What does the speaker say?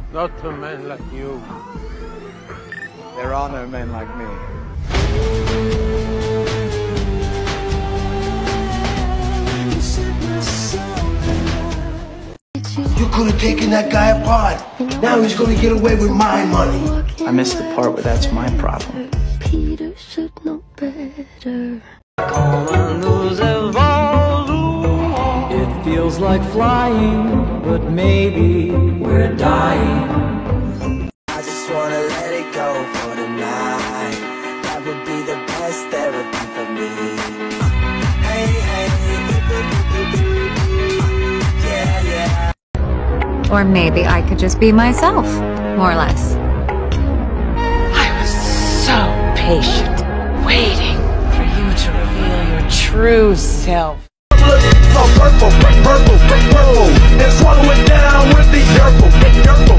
Not a man like you. There are no men like me. You could have taken that guy apart. Now he's gonna get away with my money. I missed the part where that's my problem. Peter should know better. It feels like flying, but maybe we're dying. I just wanna let it go for tonight. That would be the best therapy for me. Hey, hey, yeah, yeah. Or maybe I could just be myself, more or less. I was so patient, waiting for you to reveal your true self. Purple, purple, purple, purple, and swallow it down with the purple, purple.